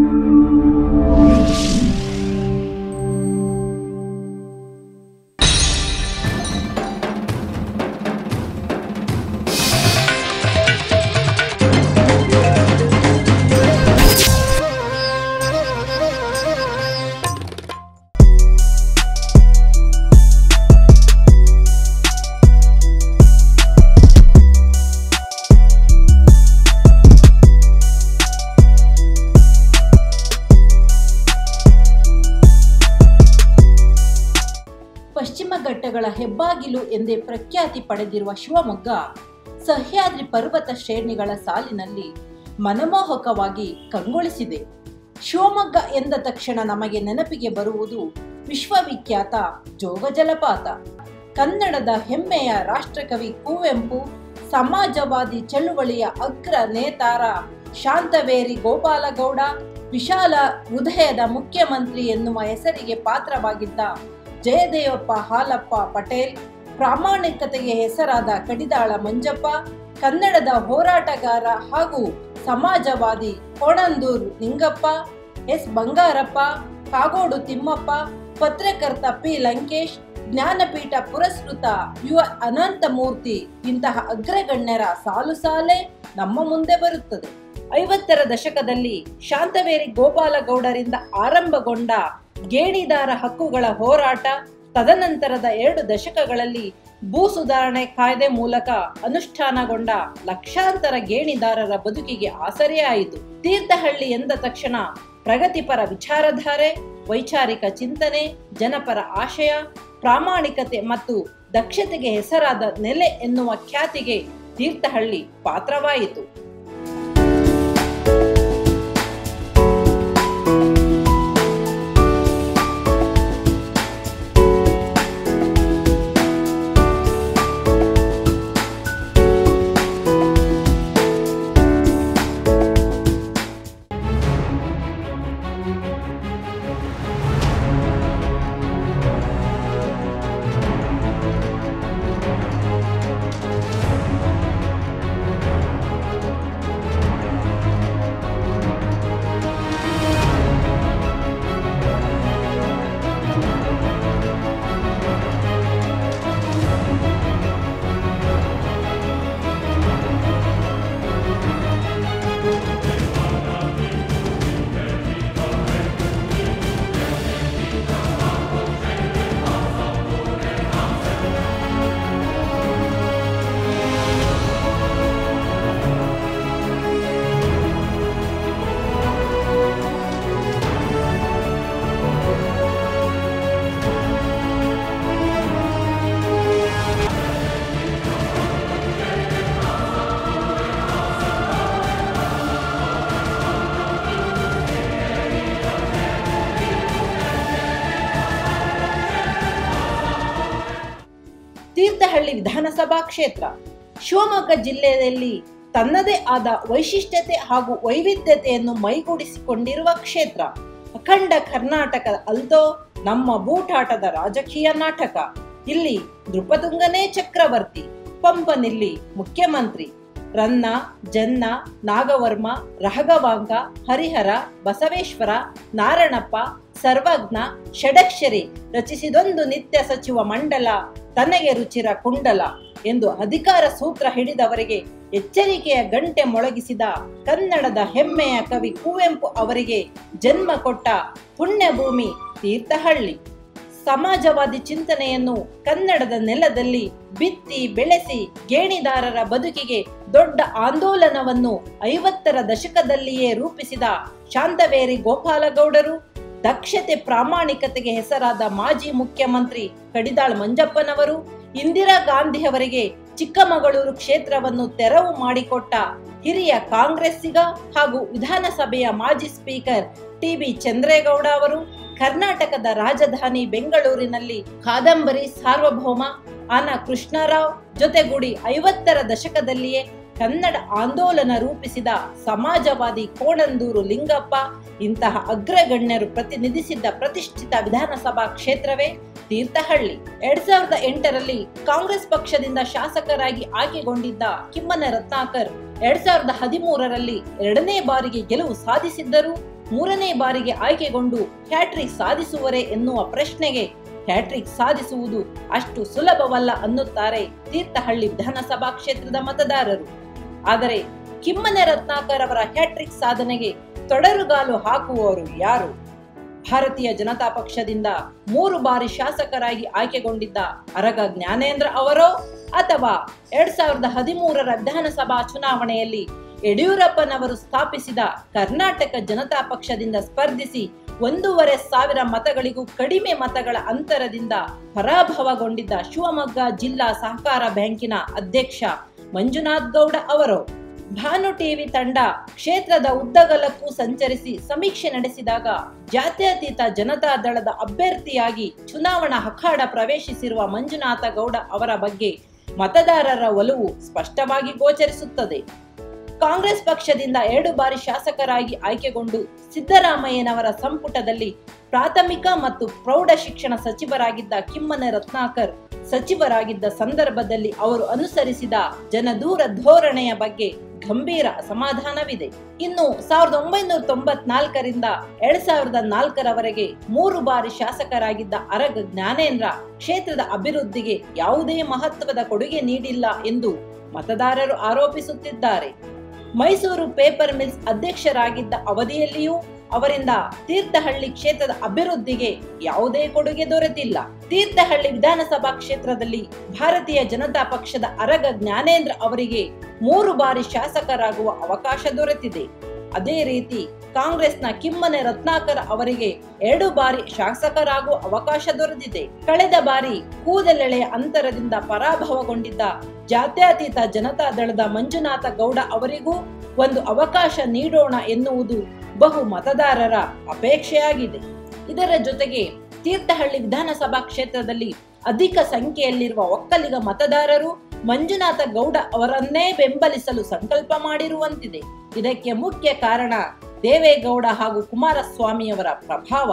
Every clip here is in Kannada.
ಪಶ್ಚಿಮ ಘಟ್ಟಗಳ ಹೆಬ್ಬಾಗಿಲು ಎಂದೇ ಪ್ರಖ್ಯಾತಿ ಪಡೆದಿರುವ ಶಿವಮೊಗ್ಗ ಸಹ್ಯಾದ್ರಿ ಪರ್ವತ ಶ್ರೇಣಿಗಳ ಸಾಲಿನಲ್ಲಿ ಮನಮೋಹಕವಾಗಿ ಕಂಗೊಳಿಸಿದೆ. ಶಿವಮೊಗ್ಗ ಎಂದ ತಕ್ಷಣ ನಮಗೆ ನೆನಪಿಗೆ ಬರುವುದು ವಿಶ್ವವಿಖ್ಯಾತ ಜೋಗ ಜಲಪಾತ. ಕನ್ನಡದ ಹೆಮ್ಮೆಯ ರಾಷ್ಟ್ರಕವಿ ಕುವೆಂಪು, ಸಮಾಜವಾದಿ ಚಳುವಳಿಯ ಅಗ್ರ ನೇತಾರ ಶಾಂತವೇರಿ ಗೋಪಾಲಗೌಡ, ವಿಶಾಲ ಹೃದಯದ ಮುಖ್ಯಮಂತ್ರಿ ಎನ್ನುವ ಹೆಸರಿಗೆ ಪಾತ್ರವಾಗಿದ್ದ ಜಯದೇವಪ್ಪ ಹಾಲಪ್ಪ ಪಟೇಲ್, ಪ್ರಾಮಾಣಿಕತೆಗೆ ಹೆಸರಾದ ಕಡಿದಾಳ ಮಂಜಪ್ಪ, ಕನ್ನಡದ ಹೋರಾಟಗಾರ ಹಾಗೂ ಸಮಾಜವಾದಿ ಕೋಣಂದೂರು ನಿಂಗಪ್ಪ, ಎಸ್ ಬಂಗಾರಪ್ಪ, ಕಾಗೋಡು ತಿಮ್ಮಪ್ಪ, ಪತ್ರಕರ್ತ ಪಿ ಲಂಕೇಶ್, ಜ್ಞಾನಪೀಠ ಪುರಸ್ಕೃತ ಯುವ ಅನಂತಮೂರ್ತಿ ಇಂತಹ ಅಗ್ರಗಣ್ಯರ ಸಾಲು ಸಾಲೇ ನಮ್ಮ ಮುಂದೆ ಬರುತ್ತದೆ. 50ರ ದಶಕದಲ್ಲಿ ಶಾಂತವೇರಿ ಗೋಪಾಲಗೌಡರಿಂದ ಆರಂಭಗೊಂಡ ಗೇಣಿದಾರ ಹಕ್ಕುಗಳ ಹೋರಾಟ ತದನಂತರದ 2 ದಶಕಗಳಲ್ಲಿ ಭೂ ಸುಧಾರಣೆ ಕಾಯ್ದೆ ಮೂಲಕ ಅನುಷ್ಠಾನಗೊಂಡ ಲಕ್ಷಾಂತರ ಗೇಣಿದಾರರ ಬದುಕಿಗೆ ಆಸರೆಯಾಯಿತು. ತೀರ್ಥಹಳ್ಳಿ ಎಂದ ತಕ್ಷಣ ಪ್ರಗತಿಪರ ವಿಚಾರಧಾರೆ, ವೈಚಾರಿಕ ಚಿಂತನೆ, ಜನಪರ ಆಶಯ, ಪ್ರಾಮಾಣಿಕತೆ ಮತ್ತು ದಕ್ಷತೆಗೆ ಹೆಸರಾದ ನೆಲೆ ಎನ್ನುವ ಖ್ಯಾತಿಗೆ ತೀರ್ಥಹಳ್ಳಿ ಪಾತ್ರವಾಯಿತು. ತೀರ್ಥಹಳ್ಳಿ ವಿಧಾನಸಭಾ ಕ್ಷೇತ್ರ ಶಿವಮೊಗ್ಗ ಜಿಲ್ಲೆಯಲ್ಲಿ ತನ್ನದೇ ಆದ ವೈಶಿಷ್ಟ್ಯತೆ ಹಾಗೂ ವೈವಿಧ್ಯತೆಯನ್ನು ಮೈಗೂಡಿಸಿಕೊಂಡಿರುವ ಕ್ಷೇತ್ರ. ಅಖಂಡ ಕರ್ನಾಟಕದ ಅಲ್ದೋ ನಮ್ಮ ಬೂಟಾಟದ ರಾಜಕೀಯ ನಾಟಕ. ಇಲ್ಲಿ ನೃಪತುಂಗನೇ ಚಕ್ರವರ್ತಿ, ಪಂಪನಿಲ್ಲಿ ಮುಖ್ಯಮಂತ್ರಿ. ರನ್ನ, ಜನ್ನ, ನಾಗವರ್ಮ, ರಾಘವಾಂಗ, ಹರಿಹರ, ಬಸವೇಶ್ವರ, ನಾರಣಪ್ಪ, ಸರ್ವಜ್ಞ, ಷಡಕ್ಷರಿ ರಚಿಸಿದೊಂದು ನಿತ್ಯ ಸಚಿವ ಮಂಡಲ ತನಗೆ ರುಚಿರ ಕುಂಡಲ ಎಂದು ಅಧಿಕಾರ ಸೂತ್ರ ಹಿಡಿದವರಿಗೆ ಎಚ್ಚರಿಕೆಯ ಗಂಟೆ ಮೊಳಗಿಸಿದ ಕನ್ನಡದ ಹೆಮ್ಮೆಯ ಕವಿ ಕುವೆಂಪು ಅವರಿಗೆ ಜನ್ಮ ಕೊಟ್ಟ ಪುಣ್ಯಭೂಮಿ ತೀರ್ಥಹಳ್ಳಿ. ಸಮಾಜವಾದಿ ಚಿಂತನೆಯನ್ನು ಕನ್ನಡದ ನೆಲದಲ್ಲಿ ಬಿತ್ತಿ ಬೆಳೆಸಿ ಗೇಣಿದಾರರ ಬದುಕಿಗೆ ದೊಡ್ಡ ಆಂದೋಲನವನ್ನು 50ರ ದಶಕದಲ್ಲಿಯೇ ರೂಪಿಸಿದ ಶಾಂತವೇರಿ ಗೋಪಾಲಗೌಡರು, ದಕ್ಷತೆ ಪ್ರಾಮಾಣಿಕತೆಗೆ ಹೆಸರಾದ ಮಾಜಿ ಮುಖ್ಯಮಂತ್ರಿ ಕಡಿದಾಳ್ ಮಂಜಪ್ಪನವರು, ಇಂದಿರಾ ಗಾಂಧಿಯವರಿಗೆ ಚಿಕ್ಕಮಗಳೂರು ಕ್ಷೇತ್ರವನ್ನು ತೆರವು ಮಾಡಿಕೊಟ್ಟ ಹಿರಿಯ ಕಾಂಗ್ರೆಸ್ಸಿಗ ಹಾಗೂ ವಿಧಾನಸಭೆಯ ಮಾಜಿ ಸ್ಪೀಕರ್ ಟಿ.ಬಿ. ಚಂದ್ರೇಗೌಡ ಅವರು, ಕರ್ನಾಟಕದ ರಾಜಧಾನಿ ಬೆಂಗಳೂರಿನಲ್ಲಿ ಕಾದಂಬರಿ ಸಾರ್ವಭೌಮ ಆನ ಕೃಷ್ಣರಾವ್ ಜೊತೆಗೂಡಿ 50ರ ದಶಕದಲ್ಲಿಯೇ ಕನ್ನಡ ಆಂದೋಲನ ರೂಪಿಸಿದ ಸಮಾಜವಾದಿ ಕೋಣಂದೂರು ಲಿಂಗಪ್ಪ ಇಂತಹ ಅಗ್ರಗಣ್ಯರು ಪ್ರತಿನಿಧಿಸಿದ್ದ ಪ್ರತಿಷ್ಠಿತ ವಿಧಾನಸಭಾ ಕ್ಷೇತ್ರವೇ ತೀರ್ಥಹಳ್ಳಿ. 2008ರಲ್ಲಿ ಕಾಂಗ್ರೆಸ್ ಪಕ್ಷದಿಂದ ಶಾಸಕರಾಗಿ ಆಯ್ಕೆಗೊಂಡಿದ್ದ ಕಿಮ್ಮನೆ ರತ್ನಾಕರ್ 2013ರಲ್ಲಿ 2ನೇ ಬಾರಿಗೆ ಗೆಲುವು ಸಾಧಿಸಿದ್ದರು. ಮೂರನೇ ಬಾರಿಗೆ ಆಯ್ಕೆಗೊಂಡು ಹ್ಯಾಟ್ರಿಕ್ ಸಾಧಿಸುವರೇ ಎನ್ನುವ ಪ್ರಶ್ನೆಗೆ ಹ್ಯಾಟ್ರಿಕ್ ಸಾಧಿಸುವುದು ಅಷ್ಟು ಸುಲಭವಲ್ಲ ಅನ್ನುತ್ತಾರೆ ತೀರ್ಥಹಳ್ಳಿ ವಿಧಾನಸಭಾ ಕ್ಷೇತ್ರದ ಮತದಾರರು. ಆದರೆ ಕಿಮ್ಮನೆ ರತ್ನಾಕರ್ ಅವರ ಹ್ಯಾಟ್ರಿಕ್ ಸಾಧನೆಗೆ ತೊಡರುಗಾಲು ಹಾಕುವವರು ಯಾರು? ಭಾರತೀಯ ಜನತಾ ಪಕ್ಷದಿಂದ 3 ಬಾರಿ ಶಾಸಕರಾಗಿ ಆಯ್ಕೆಗೊಂಡಿದ್ದ ಅರಗ ಜ್ಞಾನೇಂದ್ರ ಅವರೋ ಅಥವಾ 2013ರ ವಿಧಾನಸಭಾ ಚುನಾವಣೆಯಲ್ಲಿ ಯಡಿಯೂರಪ್ಪನವರು ಸ್ಥಾಪಿಸಿದ ಕರ್ನಾಟಕ ಜನತಾ ಪಕ್ಷದಿಂದ ಸ್ಪರ್ಧಿಸಿ 1,500 ಮತಗಳಿಗೂ ಕಡಿಮೆ ಮತಗಳ ಅಂತರದಿಂದ ಪರಾಭವಗೊಂಡಿದ್ದ ಶಿವಮೊಗ್ಗ ಜಿಲ್ಲಾ ಸಹಕಾರ ಬ್ಯಾಂಕಿನ ಅಧ್ಯಕ್ಷ ಮಂಜುನಾಥ್ ಗೌಡ ಅವರೋ? ಭಾನು ಟಿವಿ ತಂಡ ಕ್ಷೇತ್ರದ ಉದ್ದಗಲಕ್ಕೂ ಸಂಚರಿಸಿ ಸಮೀಕ್ಷೆ ನಡೆಸಿದಾಗ ಜಾತ್ಯತೀತ ಜನತಾ ದಳದ ಅಭ್ಯರ್ಥಿಯಾಗಿ ಚುನಾವಣಾ ಅಖಾಡ ಪ್ರವೇಶಿಸಿರುವ ಮಂಜುನಾಥ ಗೌಡ ಅವರ ಬಗ್ಗೆ ಮತದಾರರ ಒಲವು ಸ್ಪಷ್ಟವಾಗಿ ಗೋಚರಿಸುತ್ತದೆ. ಕಾಂಗ್ರೆಸ್ ಪಕ್ಷದಿಂದ 2 ಬಾರಿ ಶಾಸಕರಾಗಿ ಆಯ್ಕೆಗೊಂಡು ಸಿದ್ದರಾಮಯ್ಯನವರ ಸಂಪುಟದಲ್ಲಿ ಪ್ರಾಥಮಿಕ ಮತ್ತು ಪ್ರೌಢ ಶಿಕ್ಷಣ ಸಚಿವರಾಗಿದ್ದ ಕಿಮ್ಮನೆ ರತ್ನಾಕರ್ ಸಚಿವರಾಗಿದ್ದ ಸಂದರ್ಭದಲ್ಲಿ ಅವರು ಅನುಸರಿಸಿದ ಜನದೂರ ಧೋರಣೆಯ ಬಗ್ಗೆ ಗಂಭೀರ ಅಸಮಾಧಾನವಿದೆ. ಇನ್ನು 1994ರಿಂದ 2004ರವರೆಗೆ 3 ಬಾರಿ ಶಾಸಕರಾಗಿದ್ದ ಅರಗ ಜ್ಞಾನೇಂದ್ರ ಕ್ಷೇತ್ರದ ಅಭಿವೃದ್ಧಿಗೆ ಯಾವುದೇ ಮಹತ್ವದ ಕೊಡುಗೆ ನೀಡಿಲ್ಲ ಎಂದು ಮತದಾರರು ಆರೋಪಿಸುತ್ತಿದ್ದಾರೆ. ಮೈಸೂರು ಪೇಪರ್ ಮಿಲ್ಸ್ ಅಧ್ಯಕ್ಷರಾಗಿದ್ದ ಅವಧಿಯಲ್ಲಿಯೂ ಅವರಿಂದ ತೀರ್ಥಹಳ್ಳಿ ಕ್ಷೇತ್ರದ ಅಭಿವೃದ್ಧಿಗೆ ಯಾವುದೇ ಕೊಡುಗೆ ದೊರೆತಿಲ್ಲ. ತೀರ್ಥಹಳ್ಳಿ ವಿಧಾನಸಭಾ ಕ್ಷೇತ್ರದಲ್ಲಿ ಭಾರತೀಯ ಜನತಾ ಪಕ್ಷದ ಅರಗ ಜ್ಞಾನೇಂದ್ರ ಅವರಿಗೆ 3 ಬಾರಿ ಶಾಸಕರಾಗುವ ಅವಕಾಶ ದೊರೆತಿದೆ. ಅದೇ ರೀತಿ ಕಾಂಗ್ರೆಸ್ನ ಕಿಮ್ಮನೆ ರತ್ನಾಕರ್ ಅವರಿಗೆ 2 ಬಾರಿ ಶಾಸಕರಾಗುವ ಅವಕಾಶ ದೊರೆತಿದೆ. ಕಳೆದ ಬಾರಿ ಕೂದಲೆಳೆಯ ಅಂತರದಿಂದ ಪರಾಭವಗೊಂಡಿದ್ದ ಜಾತ್ಯತೀತ ಜನತಾ ದಳದ ಮಂಜುನಾಥ ಗೌಡ ಅವರಿಗೂ ಒಂದು ಅವಕಾಶ ನೀಡೋಣ ಎನ್ನುವುದು ಬಹು ಮತದಾರರ ಅಪೇಕ್ಷೆಯಾಗಿದೆ. ಇದರ ಜೊತೆಗೆ ತೀರ್ಥಹಳ್ಳಿ ವಿಧಾನಸಭಾ ಕ್ಷೇತ್ರದಲ್ಲಿ ಅಧಿಕ ಸಂಖ್ಯೆಯಲ್ಲಿರುವ ಒಕ್ಕಲಿಗ ಮತದಾರರು ಮಂಜುನಾಥ ಗೌಡ ಅವರನ್ನೇ ಬೆಂಬಲಿಸಲು ಸಂಕಲ್ಪ ಮಾಡಿರುವಂತಿದೆ. ಇದಕ್ಕೆ ಮುಖ್ಯ ಕಾರಣ ದೇವೇಗೌಡ ಹಾಗೂ ಕುಮಾರಸ್ವಾಮಿಯವರ ಪ್ರಭಾವ.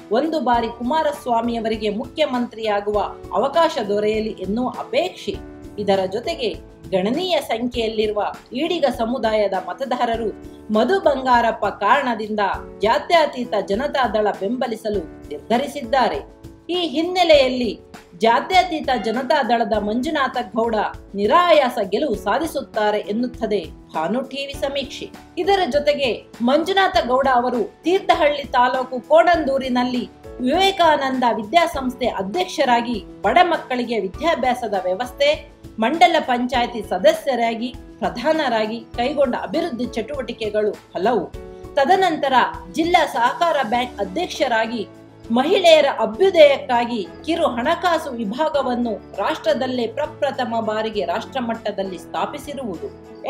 1 ಬಾರಿ ಕುಮಾರಸ್ವಾಮಿಯವರಿಗೆ ಮುಖ್ಯಮಂತ್ರಿಯಾಗುವ ಅವಕಾಶ ದೊರೆಯಲಿ ಎನ್ನುವ ಅಪೇಕ್ಷೆ. ಇದರ ಜೊತೆಗೆ ಗಣನೀಯ ಸಂಖ್ಯೆಯಲ್ಲಿರುವ ಈಡಿಗ ಸಮುದಾಯದ ಮತದಾರರು ಮಧು ಬಂಗಾರಪ್ಪ ಕಾರಣದಿಂದ ಜಾತ್ಯತೀತ ಜನತಾ ದಳ ಬೆಂಬಲಿಸಲು ನಿರ್ಧರಿಸಿದ್ದಾರೆ. ಈ ಹಿನ್ನೆಲೆಯಲ್ಲಿ ಜಾತ್ಯತೀತ ಜನತಾ ದಳದ ಮಂಜುನಾಥ ಗೌಡ ನಿರಾಯಾಸ ಗೆಲುವು ಸಾಧಿಸುತ್ತಾರೆ ಎನ್ನುತ್ತದೆ ಭಾನು ಟಿವಿ ಸಮೀಕ್ಷೆ. ಇದರ ಜೊತೆಗೆ ಮಂಜುನಾಥ ಗೌಡ ಅವರು ತೀರ್ಥಹಳ್ಳಿ ತಾಲೂಕು ಕೋಣಂದೂರಿನಲ್ಲಿ ವಿವೇಕಾನಂದ ವಿದ್ಯಾಸಂಸ್ಥೆ ಅಧ್ಯಕ್ಷರಾಗಿ ಬಡ ಮಕ್ಕಳಿಗೆ ವಿದ್ಯಾಭ್ಯಾಸದ ವ್ಯವಸ್ಥೆ, ಮಂಡಲ ಪಂಚಾಯಿತಿ ಸದಸ್ಯರಾಗಿ ಪ್ರಧಾನರಾಗಿ ಕೈಗೊಂಡ ಅಭಿವೃದ್ಧಿ ಚಟುವಟಿಕೆಗಳು ಹಲವು. ತದನಂತರ ಜಿಲ್ಲಾ ಸಹಕಾರ ಬ್ಯಾಂಕ್ ಅಧ್ಯಕ್ಷರಾಗಿ ಮಹಿಳೆಯರ ಅಭ್ಯುದಯಕ್ಕಾಗಿ ಕಿರು ಹಣಕಾಸು ವಿಭಾಗವನ್ನು ರಾಷ್ಟ್ರದಲ್ಲೇ ಪ್ರಪ್ರಥಮ ಬಾರಿಗೆ ರಾಷ್ಟ್ರ ಮಟ್ಟದಲ್ಲಿ ಸ್ಥಾಪಿಸಿರುವುದು.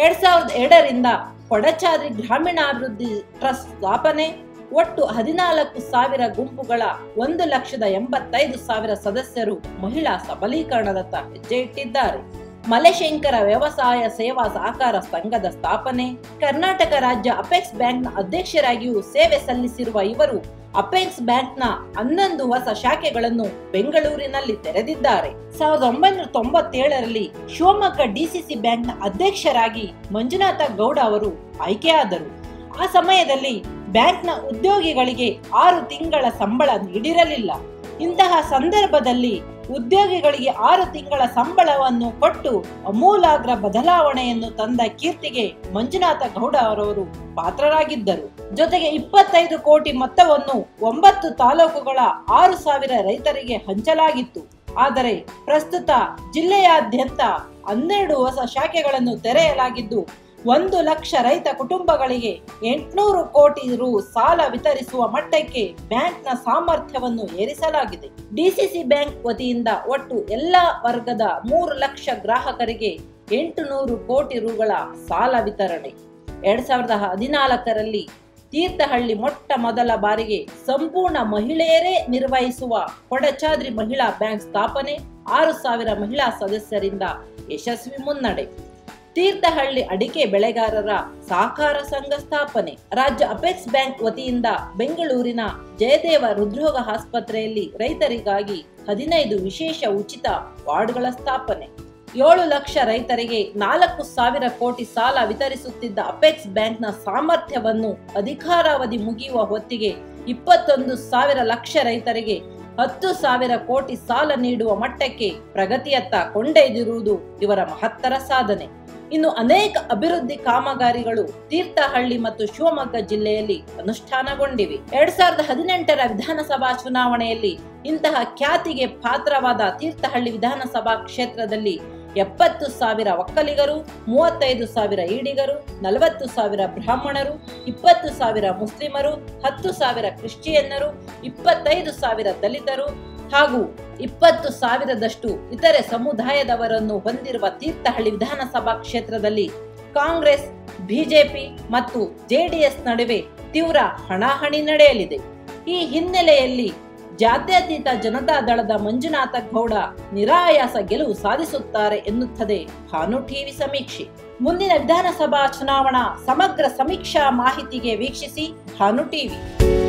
2002ರಿಂದ ಕೊಡಚಾದ್ರಿ ಗ್ರಾಮೀಣಾಭಿವೃದ್ಧಿ ಟ್ರಸ್ಟ್ ಸ್ಥಾಪನೆ, ಒಟ್ಟು 14,000 ಗುಂಪುಗಳ 1,85,000 ಸದಸ್ಯರು ಮಹಿಳಾ ಸಬಲೀಕರಣದತ್ತ ಹೆಜ್ಜೆ ಇಟ್ಟಿದ್ದಾರೆ. ಮಲೆಶಂಕರ ವ್ಯವಸಾಯ ಸೇವಾ ಸಹಕಾರ ಸಂಘದ ಸ್ಥಾಪನೆ, ಕರ್ನಾಟಕ ರಾಜ್ಯ ಅಪೆಕ್ಸ್ ಬ್ಯಾಂಕ್ನ ಅಧ್ಯಕ್ಷರಾಗಿಯೂ ಸೇವೆ ಸಲ್ಲಿಸಿರುವ ಇವರು ಅಪೆಕ್ಸ್ ಬ್ಯಾಂಕ್ನ 11 ಹೊಸ ಶಾಖೆಗಳನ್ನು ಬೆಂಗಳೂರಿನಲ್ಲಿ ತೆರೆದಿದ್ದಾರೆ. 1997ರಲ್ಲಿ ಶಿವಮೊಗ್ಗ ಡಿಸಿಸಿ ಬ್ಯಾಂಕ್ನ ಅಧ್ಯಕ್ಷರಾಗಿ ಮಂಜುನಾಥ ಗೌಡ ಅವರು ಆಯ್ಕೆಯಾದರು. ಆ ಸಮಯದಲ್ಲಿ ಬ್ಯಾಂಕ್ನ ಉದ್ಯೋಗಿಗಳಿಗೆ 6 ತಿಂಗಳ ಸಂಬಳ ನೀಡಿರಲಿಲ್ಲ. ಇಂತಹ ಸಂದರ್ಭದಲ್ಲಿ ಉದ್ಯೋಗಿಗಳಿಗೆ 6 ತಿಂಗಳ ಸಂಬಳವನ್ನು ಕೊಟ್ಟು ಅಮೂಲಾಗ್ರ ಬದಲಾವಣೆಯನ್ನು ತಂದ ಕೀರ್ತಿಗೆ ಮಂಜುನಾಥ ಗೌಡ ಅವರವರು ಪಾತ್ರರಾಗಿದ್ದರು. ಜೊತೆಗೆ 25 ಕೋಟಿ ಮೊತ್ತವನ್ನು 9 ತಾಲೂಕುಗಳ 6,000 ರೈತರಿಗೆ ಹಂಚಲಾಗಿತ್ತು. ಆದರೆ ಪ್ರಸ್ತುತ ಜಿಲ್ಲೆಯಾದ್ಯಂತ 12 ಹೊಸ ಶಾಖೆಗಳನ್ನು ತೆರೆಯಲಾಗಿದ್ದು 1 ಲಕ್ಷ ರೈತ ಕುಟುಂಬಗಳಿಗೆ 800 ಕೋಟಿ ರು ಸಾಲ ವಿತರಿಸುವ ಮಟ್ಟಕ್ಕೆ ಬ್ಯಾಂಕ್ನ ಸಾಮರ್ಥ್ಯವನ್ನು ಏರಿಸಲಾಗಿದೆ. ಡಿಸಿಸಿ ಬ್ಯಾಂಕ್ ವತಿಯಿಂದ ಒಟ್ಟು ಎಲ್ಲಾ ವರ್ಗದ 3 ಲಕ್ಷ ಗ್ರಾಹಕರಿಗೆ 800 ಕೋಟಿ ರುಗಳ ಸಾಲ ವಿತರಣೆ. 2014ರಲ್ಲಿ ತೀರ್ಥಹಳ್ಳಿ ಮೊಟ್ಟ ಮೊದಲ ಬಾರಿಗೆ ಸಂಪೂರ್ಣ ಮಹಿಳೆಯರೇ ನಿರ್ವಹಿಸುವ ಕೊಡಚಾದ್ರಿ ಮಹಿಳಾ ಬ್ಯಾಂಕ್ ಸ್ಥಾಪನೆ, 6,000 ಮಹಿಳಾ ಸದಸ್ಯರಿಂದ ಯಶಸ್ವಿ ಮುನ್ನಡೆ. ತೀರ್ಥಹಳ್ಳಿ ಅಡಿಕೆ ಬೆಳೆಗಾರರ ಸಹಕಾರ ಸಂಘ ಸ್ಥಾಪನೆ. ರಾಜ್ಯ ಅಪೆಕ್ಸ್ ಬ್ಯಾಂಕ್ ವತಿಯಿಂದ ಬೆಂಗಳೂರಿನ ಜಯದೇವ ಹೃದ್ರೋಗ ಆಸ್ಪತ್ರೆಯಲ್ಲಿ ರೈತರಿಗಾಗಿ 15 ವಿಶೇಷ ಉಚಿತ ವಾರ್ಡ್ಗಳ ಸ್ಥಾಪನೆ. 7 ಲಕ್ಷ ರೈತರಿಗೆ 4,000 ಕೋಟಿ ಸಾಲ ವಿತರಿಸುತ್ತಿದ್ದ ಅಪೆಕ್ಸ್ ಬ್ಯಾಂಕ್ನ ಸಾಮರ್ಥ್ಯವನ್ನು ಅಧಿಕಾರಾವಧಿ ಮುಗಿಯುವ ಹೊತ್ತಿಗೆ 21,000 ಲಕ್ಷ ರೈತರಿಗೆ 10,000 ಕೋಟಿ ಸಾಲ ನೀಡುವ ಮಟ್ಟಕ್ಕೆ ಪ್ರಗತಿಯತ್ತ ಕೊಂಡೊಯ್ದಿರುವುದು ಇವರ ಮಹತ್ತರ ಸಾಧನೆ. ಇನ್ನು ಅನೇಕ ಅಭಿವೃದ್ಧಿ ಕಾಮಗಾರಿಗಳು ತೀರ್ಥಹಳ್ಳಿ ಮತ್ತು ಶಿವಮೊಗ್ಗ ಜಿಲ್ಲೆಯಲ್ಲಿ ಅನುಷ್ಠಾನಗೊಂಡಿವೆ. 2018ರ ವಿಧಾನಸಭಾ ಚುನಾವಣೆಯಲ್ಲಿ ಇಂತಹ ಖ್ಯಾತಿಗೆ ಪಾತ್ರವಾದ ತೀರ್ಥಹಳ್ಳಿ ವಿಧಾನಸಭಾ ಕ್ಷೇತ್ರದಲ್ಲಿ 70,000 ಒಕ್ಕಲಿಗರು, 35,000 ಈಡಿಗರು, 40,000 ಬ್ರಾಹ್ಮಣರು, 20,000 ಮುಸ್ಲಿಮರು, 10,000 ಕ್ರಿಶ್ಚಿಯನ್ನರು, 25,000 ದಲಿತರು ಹಾಗೂ 20,000ದಷ್ಟು ಇತರೆ ಸಮುದಾಯದವರನ್ನು ಹೊಂದಿರುವ ತೀರ್ಥಹಳ್ಳಿ ವಿಧಾನಸಭಾ ಕ್ಷೇತ್ರದಲ್ಲಿ ಕಾಂಗ್ರೆಸ್, ಬಿಜೆಪಿ ಮತ್ತು ಜೆಡಿಎಸ್ ನಡುವೆ ತೀವ್ರ ಹಣಾಹಣಿ ನಡೆಯಲಿದೆ. ಈ ಹಿನ್ನೆಲೆಯಲ್ಲಿ ಜಾತ್ಯತೀತ ಜನತಾ ದಳದ ಮಂಜುನಾಥ ಗೌಡ ನಿರಾಯಾಸ ಗೆಲುವು ಸಾಧಿಸುತ್ತಾರೆ ಎನ್ನುತ್ತದೆ ಭಾನು ಟಿವಿ ಸಮೀಕ್ಷೆ. ಮುಂದಿನ ವಿಧಾನಸಭಾ ಚುನಾವಣಾ ಸಮಗ್ರ ಸಮೀಕ್ಷಾ ಮಾಹಿತಿಗೆ ವೀಕ್ಷಿಸಿ ಭಾನು ಟಿವಿ.